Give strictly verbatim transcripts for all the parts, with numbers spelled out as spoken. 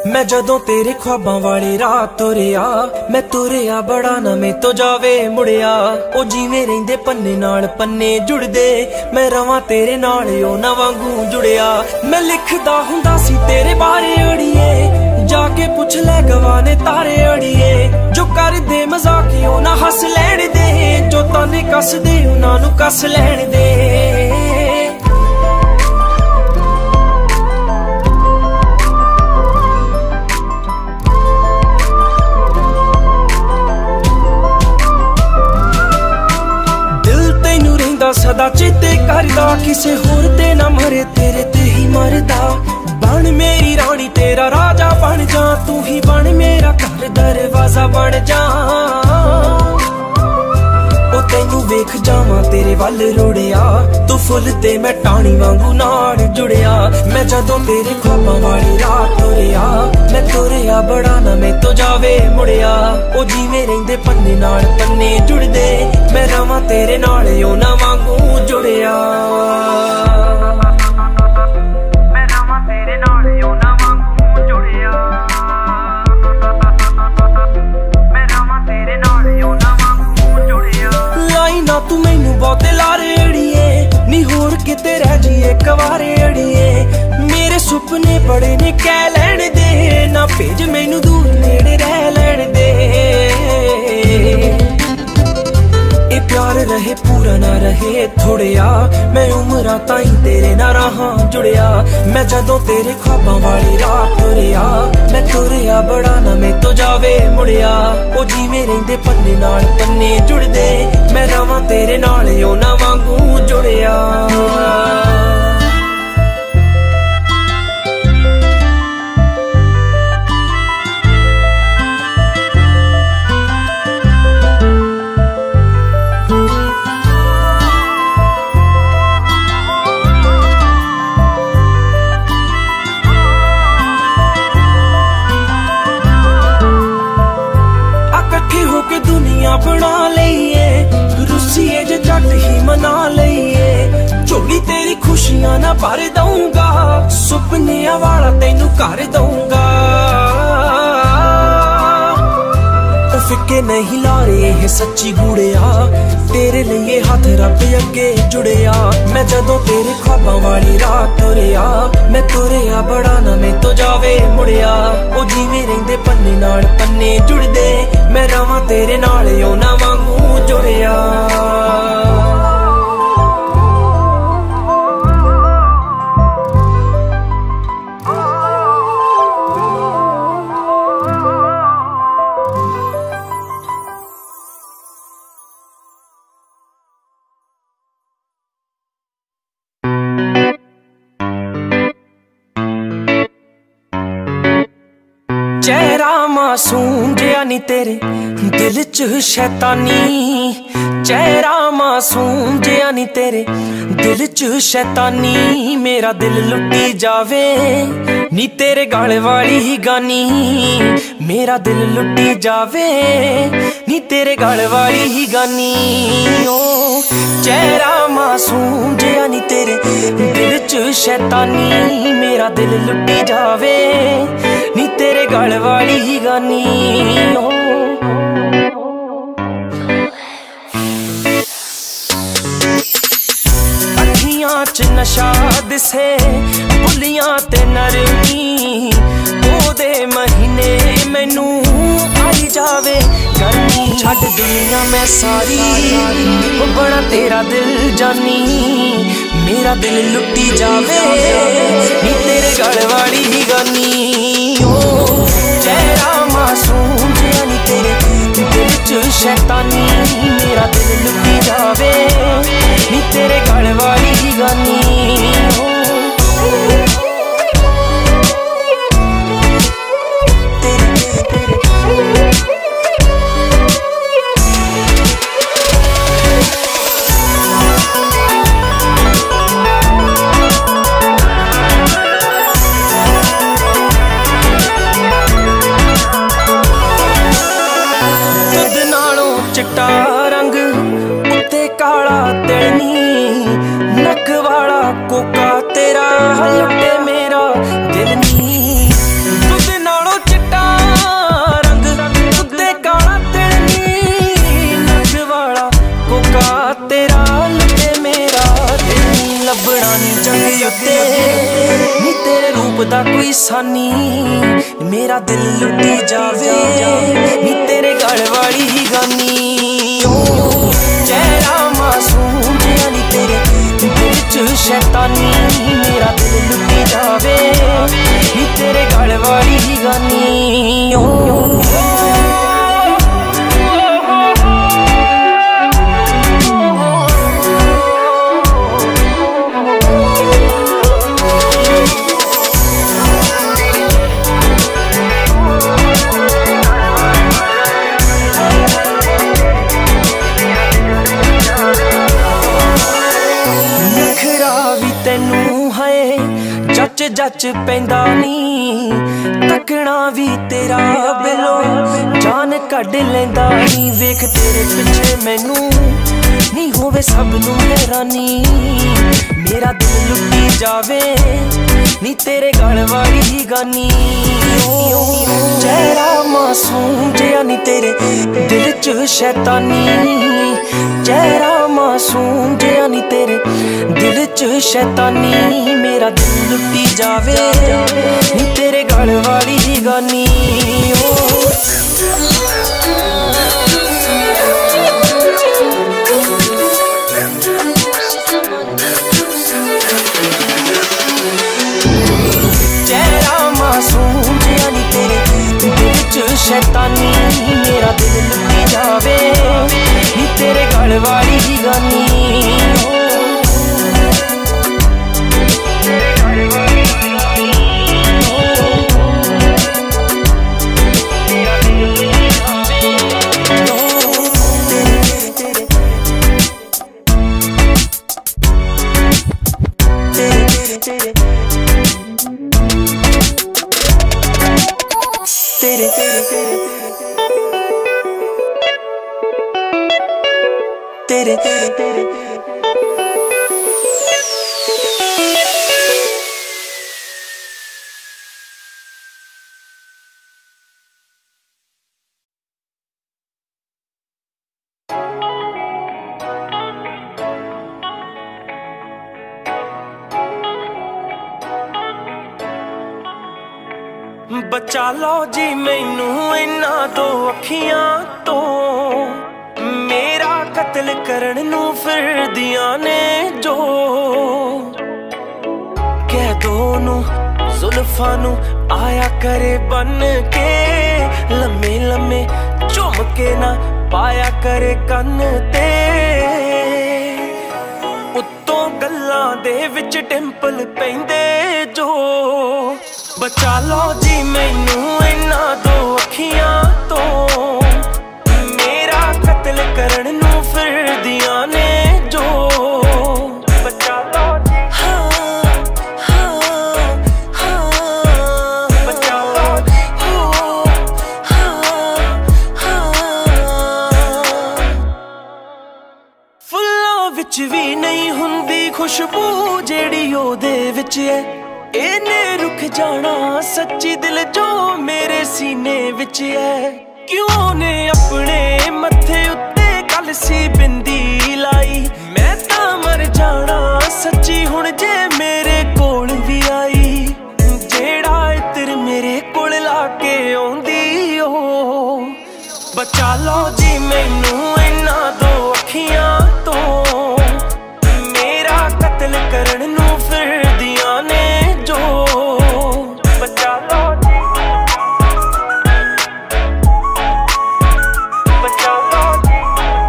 मैं जदों तेरे ख्वाबां वाली राह तुरिया, मैं तुरिया बड़ा ना मैं तो जावे मुड़िया। ओ जिवें रहिंदे पन्ने नाल पन्ने जुड़दे, मैं रवां तेरे नाल ओ ना वांगू जुड़िया। मैं लिखदा हुंदा सी तेरे बारे अड़िए, जाके पुछ ले गवाने तारे अड़िए। जो कर दे मजाक ओ ना हस लैण दे, जो ताने कस दे उन्हां नूं कस लैण दे। सदा चेते करदा, किसे होर ते ना मरे तेरे ते ही मरदा। बन मेरी रानी तेरा राजा बन जा, तू ही बन मेरा घर दरवाजा बन जा। ओ तेनू वेख जावां तेरे वल रुड़िया, तू फुल ते मैं टाणी वांगू नाल जुड़िया। मैं जदों तेरे ख्वाबां वाली राह तुरिया, मैं तुरिया बड़ा ना मैं तो जावे मुड़िया। ओ जिवें रहिंदे पन्ने नाल पन्ने जुड़दे, मैं रवां तेरे नाल ओ ना वांगू जुड़िया। तू मैनू बहुते लारे अड़िए, नी होर किते रह जाइए कवारे अड़िए। मेरे सुपने बड़े ने कह लैण दे, ना भेज मैनू दूर नेड़े रह लैण दे। ए प्यार रहे पूरा ना रहे थोड़िया, मैं उमरां ताईं तेरे ना रहां जुड़िया। मैं जदों तेरे ख्वाबां वाली राह तुरिया, मैं तुरिया बड़ा ना मैं तो जावे मुड़िया। ओ जिवें रहिंदे पन्ने नाल पन्ने जुड़दे, मैं रवां तेरे नाल ओ ना वांगू जुड़िया। बना लईए रुसीए जे जट ही मना लईए। झोली तेरी खुशियां ना भर दूंगा, सुपनिया वाला तेनू कर दूंगा। फिक्के नहीं ला रहे है सच्ची गुड़िया, तेरे लिए हाथ रब अगे जुड़िया। मैं जदों तेरे ख्वाबां वाली राह तुरिया, मैं तुरिया बड़ा ना मैं तो जावे मुड़िया। ओ जिवें रहिंदे पन्ने नाल पन्ने जुड़दे, मैं रवां तेरे नाल ओ ना वांगू जुड़िया। चेहरा मासूम जिया नी तेरे दिल च शैतानी, चेहरा मासूम जिया नी तेरे दिल च शैतानी। मेरा दिल लुटी जावे नी तेरे गाल वाली ही गानी, मेरा दिल लुटी जावे नी तेरे गाल वाली ही गानी। ओ चेहरा मासूम जिया नी तेरे दिल च शैतानी, मेरा दिल लुटी जावे नी तेरे गाल वाली ही गानी। ओ अखियां च नशा दिसे बुलियां ते नरमी, ओदे महीने मैनू आई जावे गर्मी। छड्ड दुनिया मैं सारी ओ बड़ा तेरा दिल जानी, मेरा दिल लुटी जावे नी तेरे गल वाली ही गानी। ओ चेहरा मासूम जिया नी तेरे दिल च शैतानी, मेरा दिल लुटी जावे नी तेरे गल वाली ही गानी। चिट्टा रंग उत्ते काला तिलनी, आसानी मेरा दिल लुटी जावे नी तेरे गल वाली गानी। चेहरा मासूम जिहा नी तेरे दिल च शैतानी मेरा दिल लुटी जावे नी तेरे गल वाली गानी। जच जच पैंदा नी तकना भी तेरा बिलो जान कढ लैंदा नी। वेख तेरे पिछे मैनू नी होवे सब नू हैरानी मेरा दिल लुटी जावे नी तेरे गल वाली गानी। चेहरा मासूम जिहा नी तेरे दिल च शैतानी चेहरा मासूम जिहा नी तेरे दिल च शैतानी मेरा दिल लुटी जावे नी तेरे गल वाली गानी। चेहरा मासूम जिहा नी तेरे दिल च शैतानी मेरा दिल लुटी जावे नी तेरे गल वाली गानी। तेरे तेरे तेरे तेरे बचा लो जी मैनू इन्ना दो अखियां तो मेरा कत्ल करन नू फिरदियां ने जो। कह दो नू जुल्फां नू आया करे बन के लम्मे लम्मे झुम के ना पाया करे कन ते उत्तों गल्लां दे विच डिंपल पैंदे जो। बचा लो जी मैनू इन्ना दो अखियां तो मेरा कत्ल करन नू फिरदियां ने जो। बचा लो जी हाँ हाँ हाँ बचा लो जी हाँ हाँ। फुल्लां विच भी नहीं हुंदी खुशबू जेड़ी ओदे विच है इन्ने रुक जाना सच्ची दिल जो मेरे सीने विच है। क्यों ने अपने मत्थे उत्ते कलसी बिंदी लाई मैं तां मर जाना सच्ची हुण जे मेरे कोल भी आई। जेड़ा इत्र मेरे कोल लाके आउंदी ओ। बचा लो जी मैनू इन्ना दो अखियां तो मेरा कत्ल करन नू फिरदियां ने जो। बचा लो जी बचा लो जी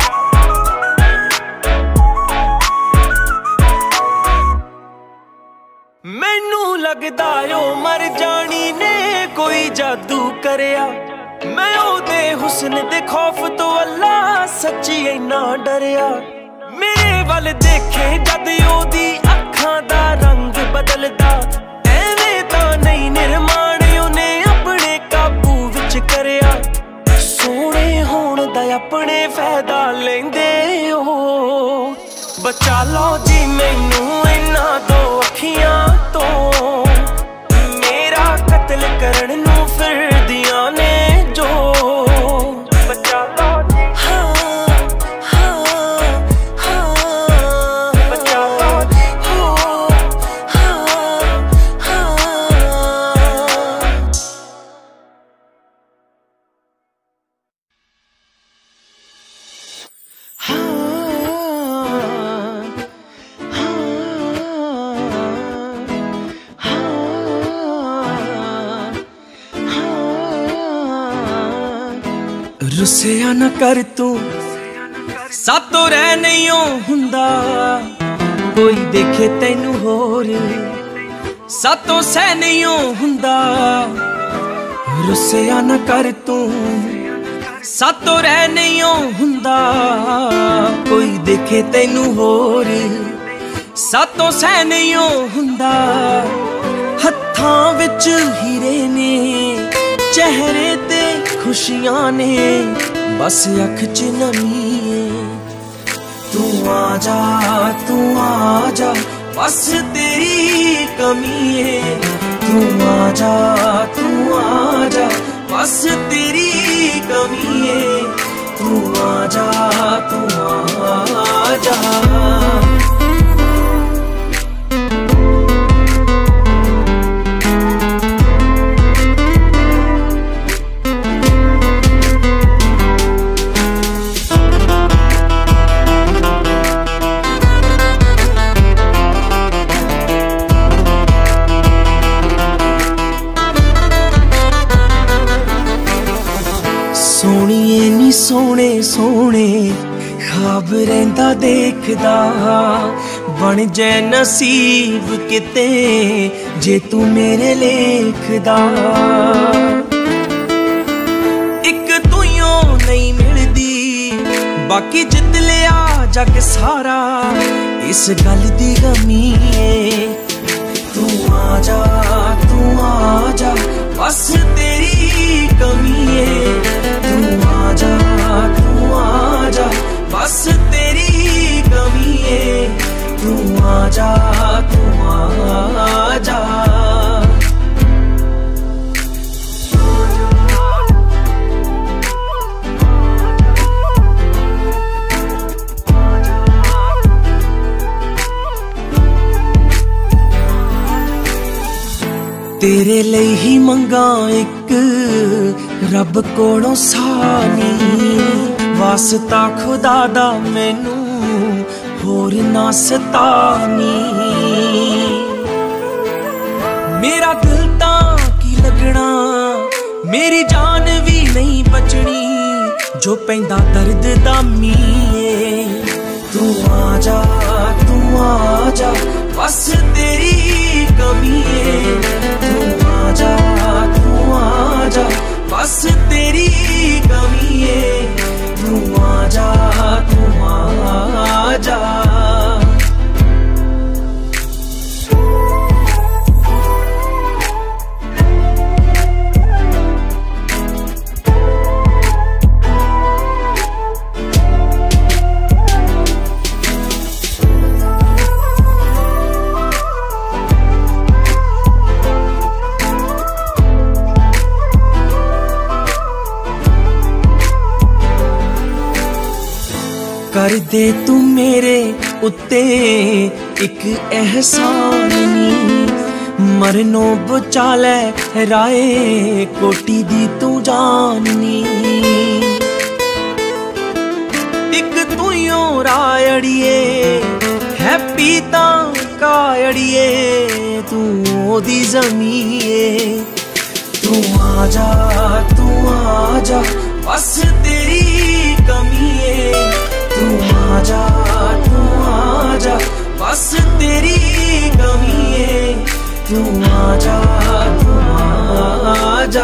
मैनू लगदा ओ मर जानी ने कोई जादू करया मैं ओदे हुस्न दे खौफ तो अल्लाह सच्ची इन्ना डरया। मेरे वल देखे जद ओदी अखां दा रंग बदलदा एवें तां नहीं निर्माण उन्हें अपने काबू विच करया। सोहणे होण दा अपने फायदा लैंदे ओ। बचा लो जी मैनू इन्ना दो अखियां तो मेरा कत्ल करन नू फिरदियां ने जो। बचा लो जी हाँ हाँ हाँ बचा लो जी हाँ हाँ। रुसिया ना कर तू सातों रह नहीं हुंदा, कोई देखे तैनू होर सातों सह नहीं हुंदा। रुसिया ना कर तू सातों रह नहीं हुंदा, कोई देखे तैनू होर सातों सह नहीं हुंदा। हत्थां विच हीरे ने चेहरे ते खुशियां ने, बस अख च नमी है। तू आजा तू आजा बस तेरी कमी है। तू आजा तू आजा बस तेरी कमी है। तू आजा तू आजा। सोहणिए नी सोहणे सोहणे ख्वाब रहिंदा देखदा, बन जाए नसीब किते जे तू मेरे लेखदा। इक तूं नहीं मिलदी बाकी जित लिया जग सारा, इस गल दी गमी है। तू आजा तू आजा बस तेरी कमी है। तू आजा तू आजा बस तेरी कमी है। तू आजा तू आजा। तेरे लिए ही मंगा एक रब कोलों सानी, वास्ता खुदा दा मैनू होर ना सतानी। मेरा दिल तां की लगना, मेरी जान भी नहीं बचनी, जो पैंदा दर्द दा मीए। तू आजा तू आजा बस तेरी कमी है। तू आजा तू आजा बस तेरी कमी है। तू आजा तू आजा। कर दे तू मेरे उत्ते एक एहसान नी, मरनो बचा लै राए कोटी दी तू जाननी। एक तू यो रायड़िए हैप्पी तां कायड़िए, तू ओदी जमीए। तू आजा तू आजा बस तेरी कमी है। तू आजा तू आजा बस तेरी कमी है। तू आजा तू आजा।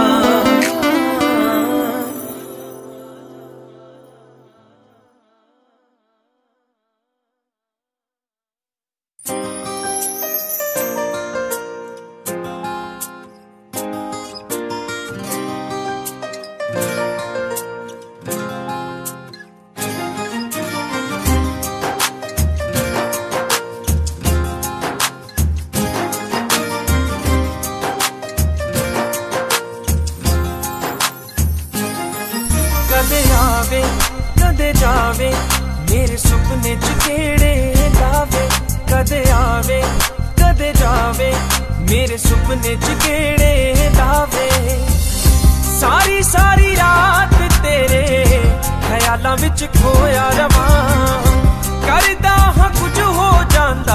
कदे जावे मेरे सुपने च केड़े लावे। कदे आवे कदे जावे मेरे सुपने च केड़े लावे। सारी सारी रात तेरे ख्यालां विच खोया रवां। करदा हां कुछ हो जांदा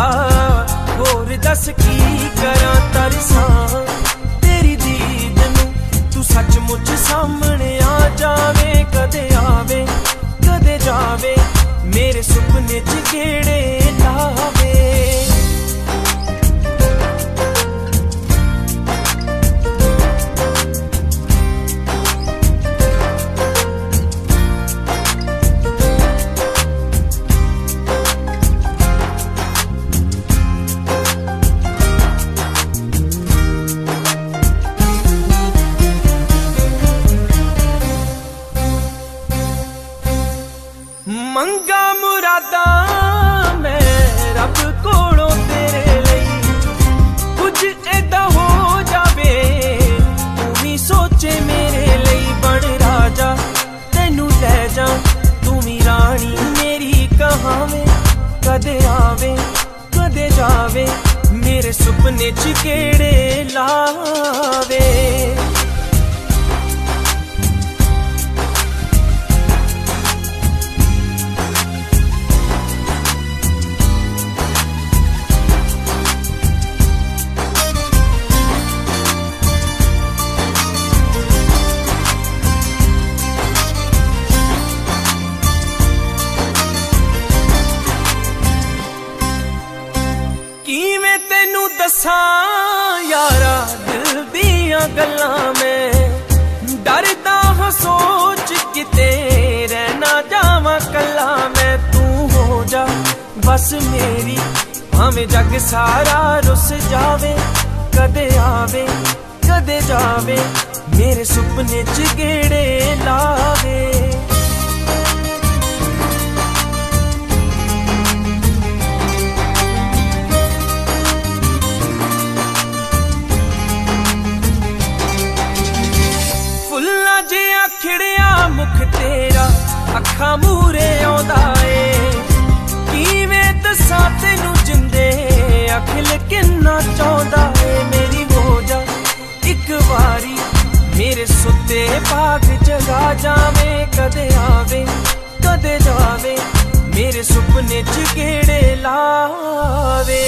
होर दस की करां तरसां। तेरी दीद नूं तू सचमुच सामने आ जावे, कदे आवे कदे जावे, मेरे सुपने च गेड़े लावे। मंगा मुरादा मैं रब कोलों तेरे लई, कुछ ऐदा हो जावे तू भी सोचे मेरे लई। बन राजा तेनू ले जा, तू भी रानी मेरी कहावे, कदे आवे कदे जावे, मेरे सुपने च गेड़े लावे। तेनू दसां यारा दिल दियां गल्लां में, डरदा हां सोच किते रहना जावां कल्ला मैं। तू हो जा बस मेरी, भावें जग सारा रुस जावे, कदे आवे कदे जावे, मेरे सुपने च गेड़े लावे। खिड़िया मुख तेरा अखा मूरे आउंदा ए, किवें दसां तैनू जिंदे अखिल किन्ना चाहुंदा ए। मेरी हो जा इक वारी, मेरे सुते भाग जगा जावे, कदे आवे कदे जावे, मेरे सुपने च गेड़े लावे।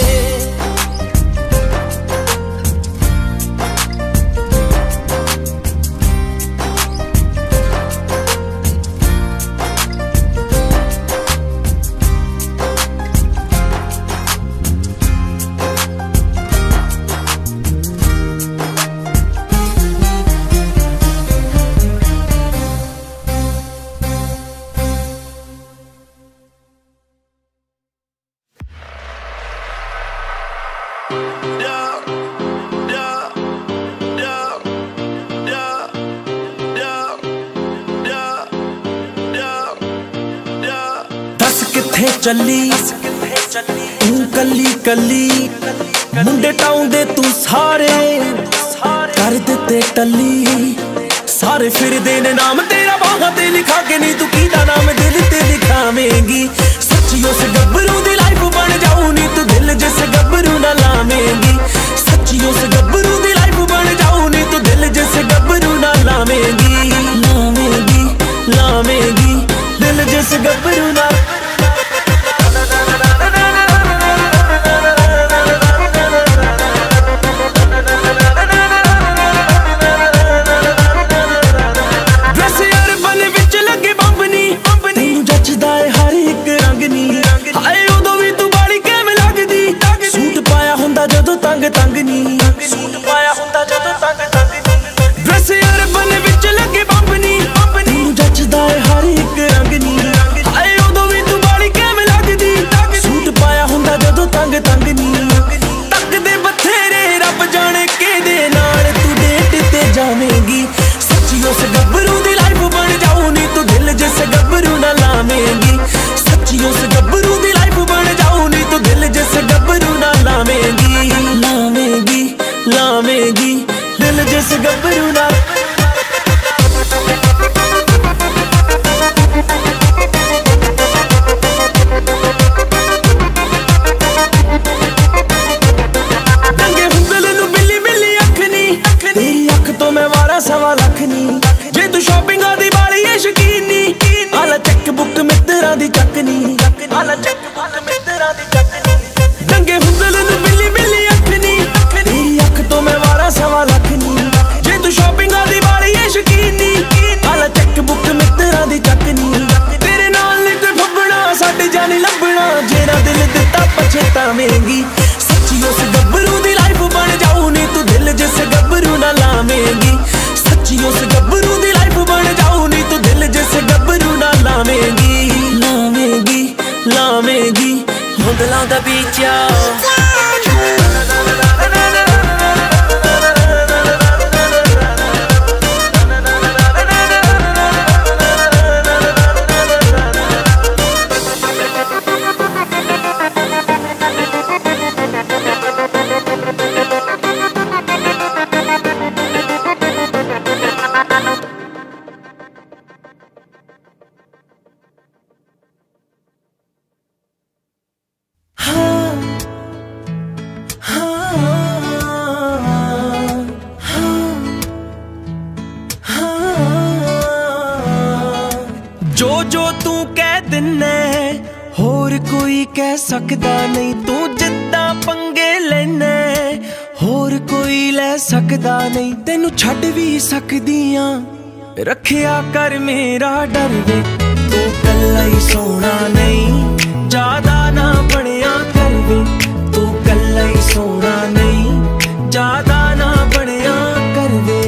किथे चली तू कली कली, मुंडे टाउंदे तू सारे कर दिते टली। सारे फिरदे ने नाम तेरा बाहां ते लिखा के, नहीं तू कीदा नाम दिल ते लिखावेंगी। सच्ची उस गब्बरू दी लाइफ बन जाऊ, नी तू दिल जिस गब्बरू ना लावेंगी। सच्ची उस गब्बरू दी लाइफ बन जाऊ, नी तू दिल जिस गब्बरू ना लावेंगी। लावेंगी लावेंगी दिल जिस गब्बरू ना। दंगे हुंदल नूं बिल्ली बिल्ली अख नी, तेरी अख तो मैं वारा सवा लख नी। जे तू शॉपिंग दी वाली लावेंगी। सच्ची उस गब्बरू दी लाइफ बन जाऊ नी तू दिल जिस गब्बरू ना लावेंगी। सच्ची उस गब्बरू दी लाइफ बन जाऊ नी तू दिल जिस गब्बरू ना लावेंगी। लावेंगी लावेंगी मुंदला दा बीचा जो जो तू कह दिना होर कोई कह सकदा नहीं। तू जिद्दां पंगे लेना होर कोई ले सकदा नहीं। तेनू छड्ड भी सकदियां रखिया कर मेरा डर वे। तू कल्ला ही सोना नहीं ज्यादा ना बनिया कर वे। तू कल्ला ही सोना नहीं ज्यादा ना बनिया कर वे।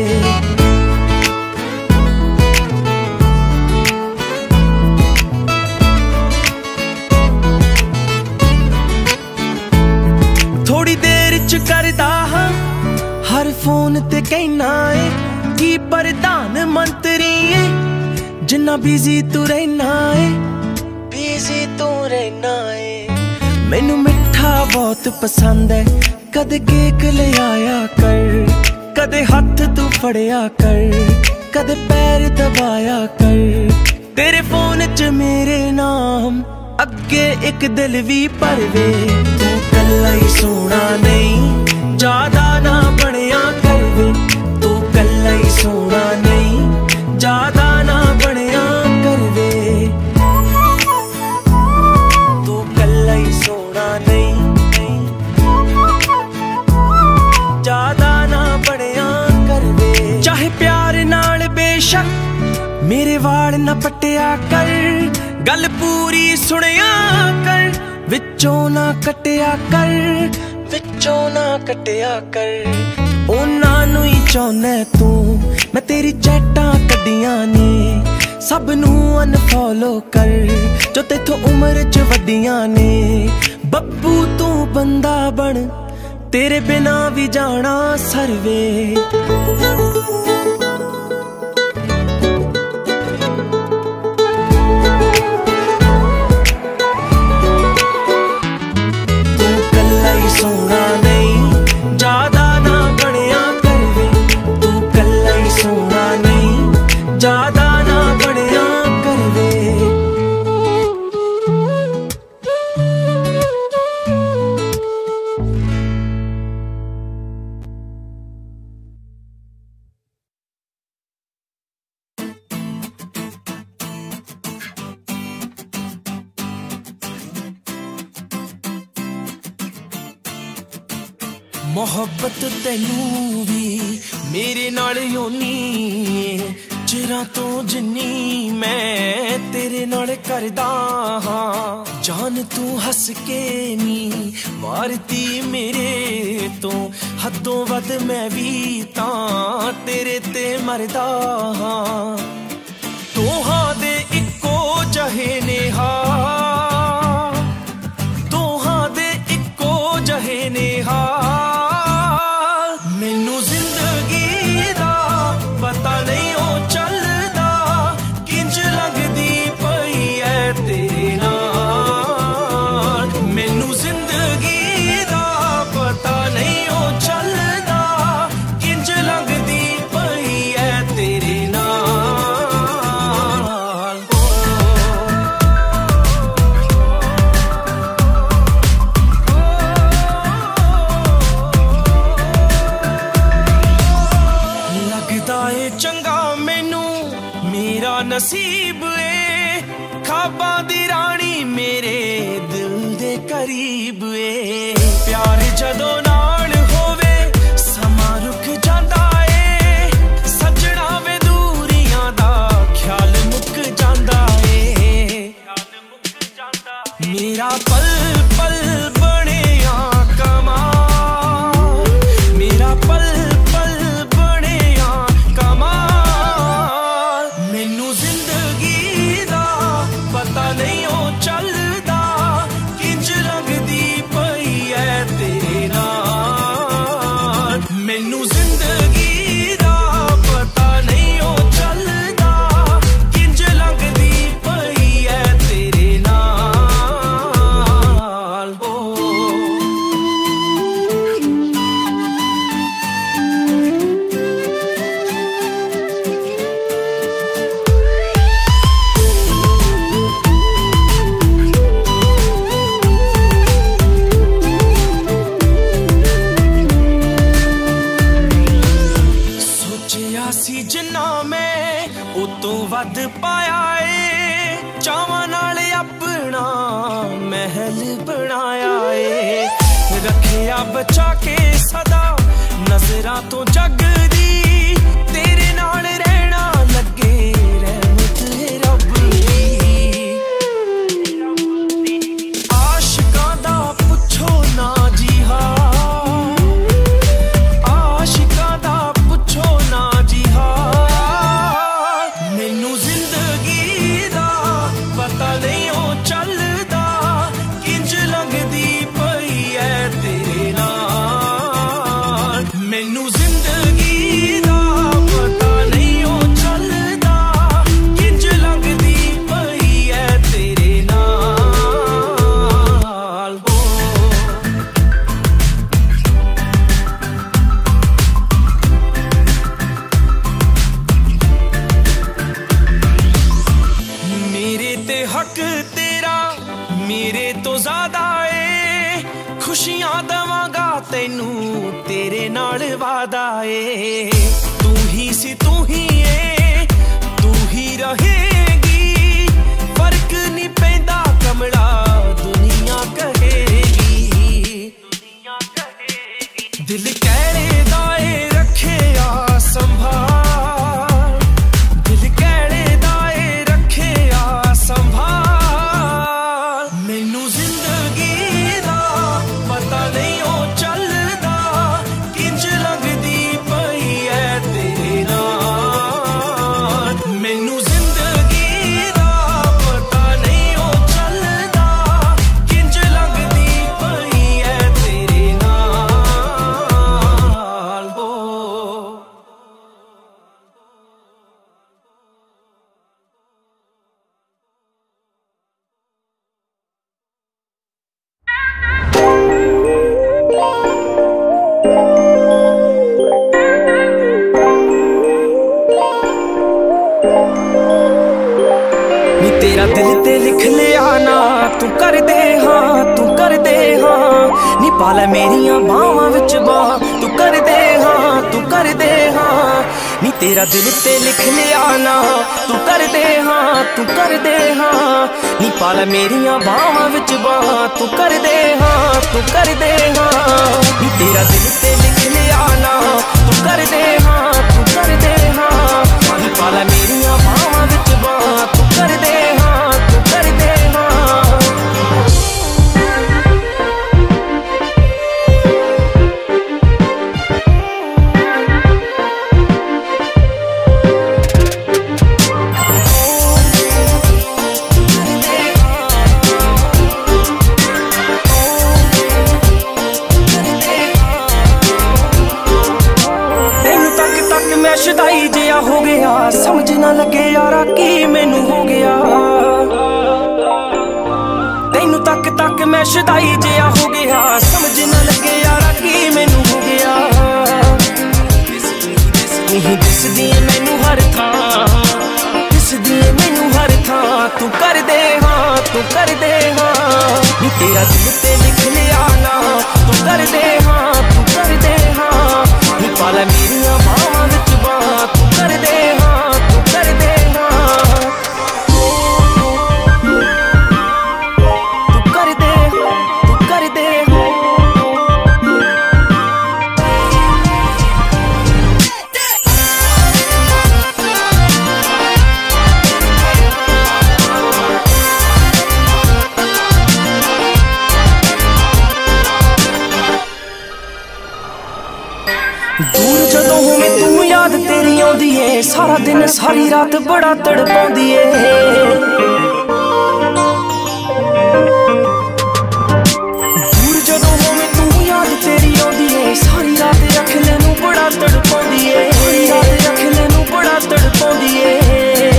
थोड़ी देर च करदा हां हर फोन ते कहना है कि प्रधान मंत्री है। जिन्ना बिजी तू रहना है बिजी तू रहना है। मैनू मिठा बहुत पसंद है कदे केक ले आया कर। कदे हाथ तू फड़िया कर कदे पैर दबाया कर। तेरे फोन च मेरे नाम अगे एक दिल भी भरवे। तू कल्ला ही सोना नहीं ज्यादा ना बनिया कर वे। तू कल्ला ही सोना नहीं ज्यादा ना बनिया कर वे। तू कल्ला ही सोना नहीं ज्यादा ना बनिया कर वे। चाहे प्यार नाल बेशक मेरे वाल न पटिया कर। गल पूरी सुनिया कर विचों ना कटिया कर विचों ना कटिया कर। उन्हां नूं ही चाहुंदा तू मैं तेरी चैटां कड्डियां ने। सब नूं अनफॉलो कर जो तेथों उम्र च वड्डियां ने। बब्बू तू बंदा बन तेरे बिना भी जाना सरवे। सोना नहीं ज्यादा ना बनिया कर वे। तू कल्ला ही सोना नहीं ज्यादा ना बनिया कर वे। मोहब्बत तैनू भी मेरे नाल होनी चिरां तो जिन्नी मैं तेरे नाल करदा हां। जान तू हस के नी मारती मेरे तो हदों वध मैं भी तां तेरे ते मरदा हां। दोहां दे इक्को जहे नेहा दोहां दे इक्को जहे नेहा। नसीब ए खाबां दी रानी मेरे दिल दे करीब ए। प्यार जदों नाल होवे समा रुक जांदा ए। सजना वे दूरियां दा ख्याल मुक जांदा ए। मेरा पल पल बने उतों वध पाया ए चावां नाल अपना महल बनाया ए रखिया बचा के सदा नजरां तो जग दी तेरे नाल रहना लगे रहमत है रब दी आशिकां दा पुछो ना जी हां आशिकां दा पुछो ना जी हां मैनू जिंदगी दा पता नहीं ओ चलदा किंज लंघदी पई है तेरे नाल मैनू जिंदगी दा पता नहीं ओ चलदा किंज लंघदी पई है तेरे नाल मेरे ते हक तेरा मेरे तो ज्यादा ए खुशियां दवांगा तैनू तेरे नाल वादा ए तू ही सी तू ही ए तू ही रहेगी फर्क नहीं पैंदा कमला दुनिया कहेगी दुनिया कहेगी दिल कहरे दाए रखे आ संभाल दिल कहरे दाए रखे आ संभाल मैनू जिंदगी दा पता नहीं ओ चलदा किंज लंघदी पई है तेरे नाल मैनू जिंदगी दा पता नहीं ओ चलदा किंज लंघदी पई है तेरे नाल ओ नी तेरा दिल ते लिख लिया ना तू कर दे हाँ तू कर दे हाँ नी पाला मेरिया बावां विच बां तू कर दे हाँ तू कर दे हाँ नी तेरा दिल ते लिख लिया ना तू कर दे हाँ तू कर दे हाँ नी पाला मेरिया बावां विच बां तू कर दे हाँ तू कर दे हाँ नी तेरा दिल ते लिख लिया ना तू कर दे हाँ तू कर दे हाँ नी पाला मेरिया बावां विच बां तू कर दे हाँ तू कर दे हाँ तेनू तक तक मैं शुदाई जिया हो गया समझ ना लगे यारा की मैनू हो गया तेनू तक तक मैं शुदाई जिया हो गया समझ ना लगे यारा की मैनू हो गया तू ही दिसदी है मैनू हर थां दिसदी है मैनू हर थां तू कर दे हाँ तू कर दे हाँ नी तेरा दिल ते लिख लिया ना तू कर दे हाँ तू कर दे हाँ नी पाला मेरिया बावां विच बां तू कर दे हाँ तू कर दे हाँ तू कर दे तू कर दे दूर जदों होवे तू याद तेरी आउंदी ए सारा दिन सारी रात बड़ा तड़पाउंदी ए दूर जदों होवे तू याद तेरी आउंदी ए सारी रात अखले नू बड़ा तड़पाउंदी ए सारी रात अखले नू बड़ा तड़पाउंदी ए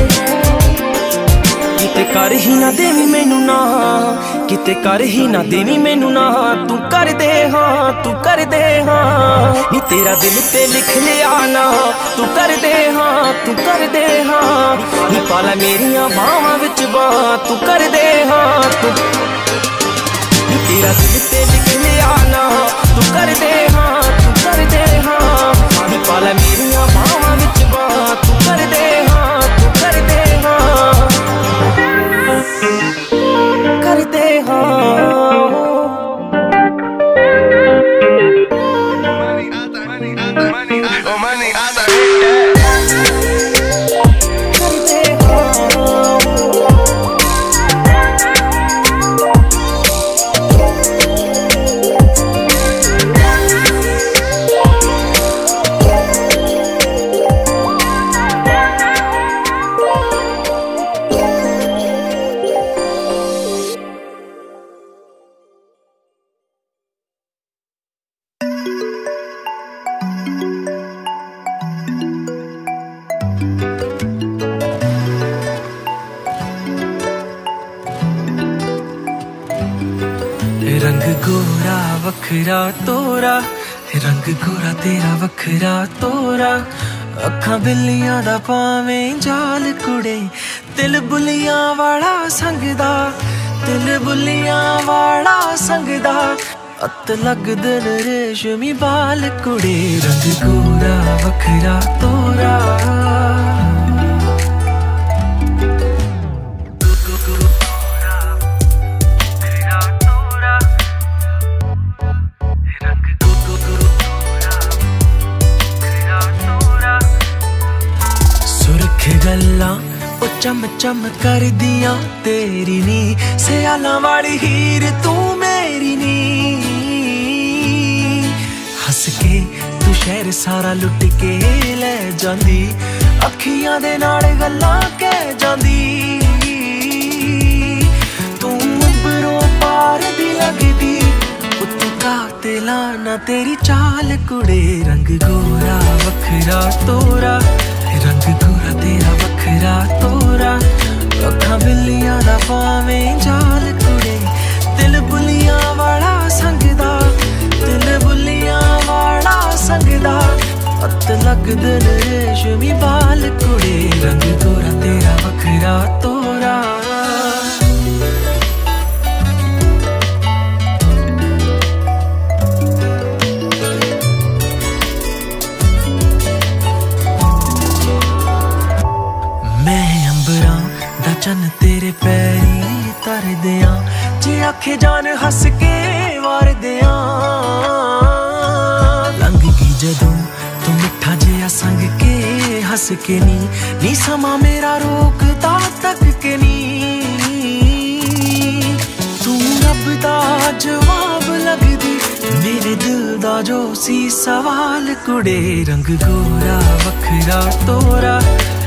किते कर ही ना देवी मैनू ना किते कर ही ना देवी मैनू ना तू कर दे हाँ तू कर दे हाँ नी तेरा दिल ते लिख लिया ना तू कर दे हाँ तू कर दे हाँ नी पाला मेरिया बावां विच बां तू कर दे हाँ तू नी तेरा दिल ते लिख लिया ना तू कर दे हाँ तू कर दे हाँ नी पाला मेरिया बावां विच बां तू कर दे हाँ तू रंग गोरा वखरा तोरा, रंग गोरा तेरा वखरा तोरा। अखां बिल्लियां दा पावें जाल कुड़े, दिल बुलियां वाला संगदा, दिल बुलियां वाला संगदा। अत लगदे न रेशमी बाल कुड़े, रंग गोरा वखरा तोरा। गल्लां ओ चम चम कर दियां तेरी नी, सियालां वाली हीर तू मेरी नी। हस के तू शहर सारा लुट के ले जांदी, अखियां दे नाल गल्लां कह जांदी। तू उबरों पार दी लगदी, उत्तों कातिलां ना तेरी चाल कुड़े। रंग गोरा वखरा तोरा, रंग गोरा तेरा वखरा तोरा। अखां बिल्लियां दा पावें जाल कुड़े, दिल बुलियां वाला संगदा, दिल बुलियां वाला संगदा। अत लगदे न रेशमी बाल कुड़े, रंग गोरा तेरा वखरा तोरा। चन तेरे पैरी तर दियां, जे आखे जान हस के वार दियां। लंघ गई जदों तू मिठा जिहा संग के हस के नी, नी समा मेरा रोकदा तक के नी। तू रब दा जवाब लगदी, मेरे दिल दा जो सी सवाल कुड़े। रंग गोरा वखरा तोरा,